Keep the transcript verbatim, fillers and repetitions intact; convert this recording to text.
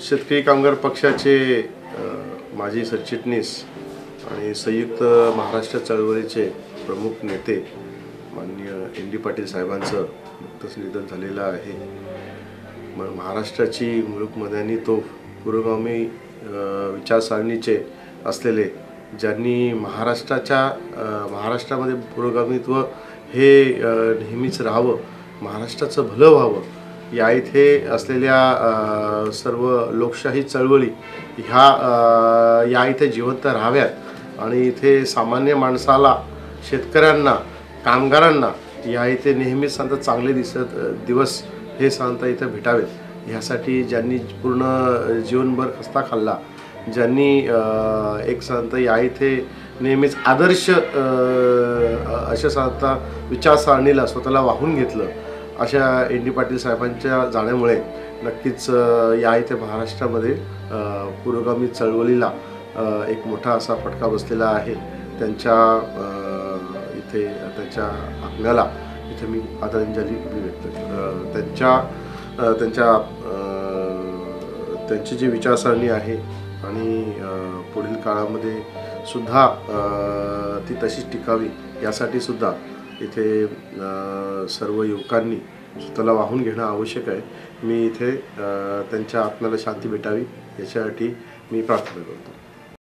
शेतकरी कामगार पक्षाचे माजी सरचिटणीस आणि संयुक्त महाराष्ट्र चळवळीचे प्रमुख नेते माननीय एन डी पाटील साहेबांचं नुकतंच निधन झालेलं आहे। महाराष्ट्राची मुलुकमदानी तो पुरोगामी विचारसरणीचे असलेले, ज्यांनी महाराष्ट्राच्या महाराष्ट्रामध्ये पुरोगामित्व हे नेहमीच राहावं, महाराष्ट्राचं भलं व्हावं, या इथे असलेल्या सर्व लोकशाही चळवळी ह्या या इथे जिवंत राहाव्यात आणि इथे सामान्य माणसाला, शेतकऱ्यांना, कामगारांना या इथे नेहमीच सांगता चांगले दिसत दिवस हे सांगता इथे भेटावेत, ह्यासाठी ज्यांनी पूर्ण जीवनभर खस्ता खाल्ला, ज्यांनी एक सांगता या इथे नेहमीच आदर्श अशा सांगता विचारसरणीला स्वतःला वाहून घेतलं, अशा एन डी पाटील साहेबांच्या जाण्यामुळे नक्कीच या इथे महाराष्ट्रामध्ये पुरोगामी चळवळीला एक मोठा असा फटका बसलेला आहे। त्यांच्या इथे त्यांच्या आत्म्याला इथे मी आदरांजली व्यक्त करतो। त्यांच्या त्यांच्या त्यांची जी विचारसरणी आहे आणि पुढील काळामध्ये सुद्धा ती तशीच टिकावी यासाठी सुद्धा इथे सर्व युवकांनी स्वतःला वाहून घेणं आवश्यक आहे। मी इथे त्यांच्या आत्म्याला शांती भेटावी याच्यासाठी मी प्रार्थना करतो।